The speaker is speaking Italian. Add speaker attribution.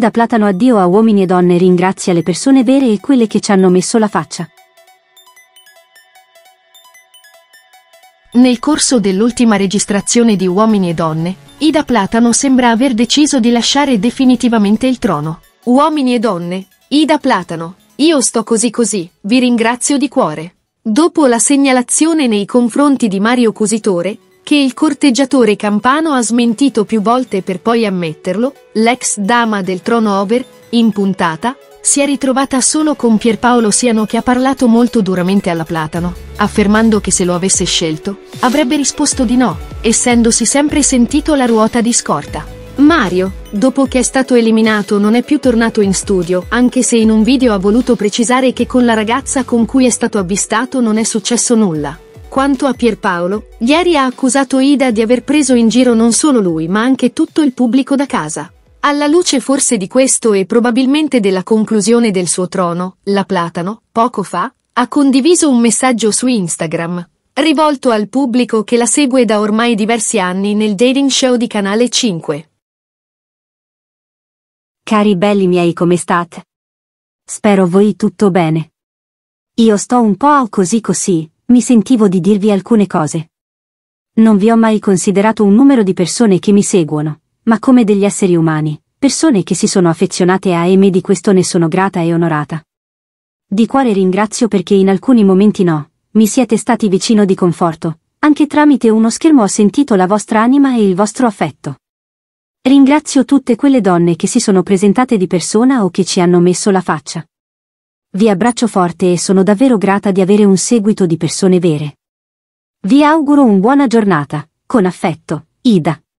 Speaker 1: Ida Platano addio a Uomini e Donne ringrazia le persone vere e quelle che ci hanno messo la faccia.
Speaker 2: Nel corso dell'ultima registrazione di Uomini e Donne, Ida Platano sembra aver deciso di lasciare definitivamente il trono. Uomini e Donne, Ida Platano, io sto così, vi ringrazio di cuore. Dopo la segnalazione nei confronti di Mario Cositore, che il corteggiatore campano ha smentito più volte per poi ammetterlo, l'ex dama del trono Ober, in puntata, si è ritrovata solo con Pierpaolo Siano che ha parlato molto duramente alla Platano, affermando che se lo avesse scelto, avrebbe risposto di no, essendosi sempre sentito la ruota di scorta. Mario, dopo che è stato eliminato, non è più tornato in studio, anche se in un video ha voluto precisare che con la ragazza con cui è stato avvistato non è successo nulla. Quanto a Pierpaolo, ieri ha accusato Ida di aver preso in giro non solo lui ma anche tutto il pubblico da casa. Alla luce forse di questo e probabilmente della conclusione del suo trono, la Platano, poco fa, ha condiviso un messaggio su Instagram, rivolto al pubblico che la segue da ormai diversi anni nel dating show di Canale 5.
Speaker 1: Cari belli miei, come state? Spero voi tutto bene. Io sto un po' così, mi sentivo di dirvi alcune cose. Non vi ho mai considerato un numero di persone che mi seguono, ma come degli esseri umani, persone che si sono affezionate a me, di questo ne sono grata e onorata. Di cuore ringrazio perché in alcuni momenti mi siete stati vicino di conforto, anche tramite uno schermo ho sentito la vostra anima e il vostro affetto. Ringrazio tutte quelle donne che si sono presentate di persona o che ci hanno messo la faccia. Vi abbraccio forte e sono davvero grata di avere un seguito di persone vere. Vi auguro una buona giornata, con affetto, Ida.